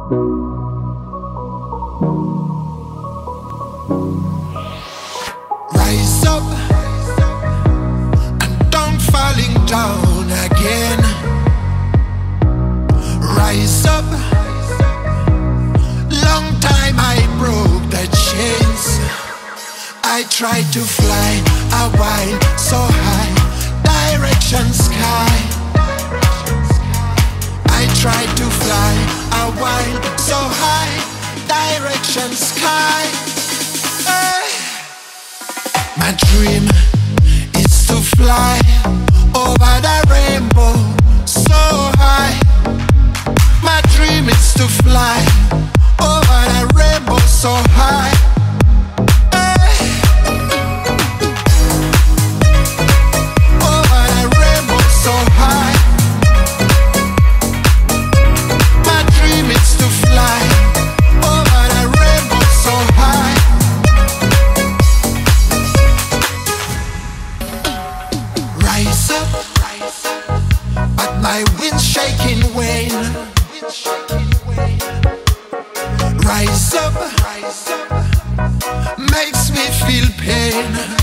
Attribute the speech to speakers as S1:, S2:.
S1: Rise up and don't falling down again. Rise up. Long time I broke the chains. I tried to fly a while so high, direction sky. I tried to fly a while so high, direction sky. My dream is to fly over the rainbow so high. My dream is to fly over the rainbow so high. Over the rainbow so high. My dream is to fly over the rainbow so high. Rise up, but my wind's shaking wane. Rise up, makes me feel pain.